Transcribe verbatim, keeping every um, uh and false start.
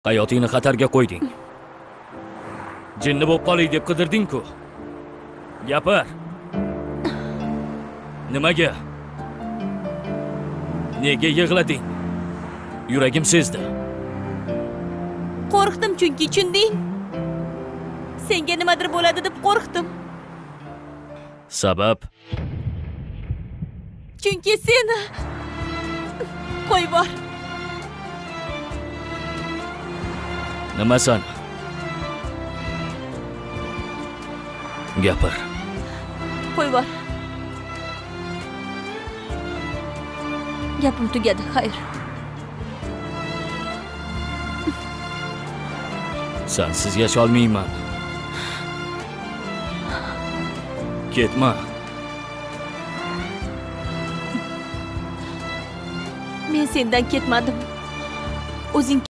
Hayotingni xatarga qo'yding. Jinni bo'lib qolay deb qidirding-ku. Gapir. Nimaga? Nega yig'lading? Yuragim sezdi. Qo'rqdim chunki, tushunding? Senga nimadir bo'ladi deb qo'rqdim. Sabab? Chunki seni qo'y bor. Nimasan? Gapir. Qo'y bor. Gapim tugadi, xayr. Sensiz yasholmayman. Ketma. Men sendan ketmadim. O'zing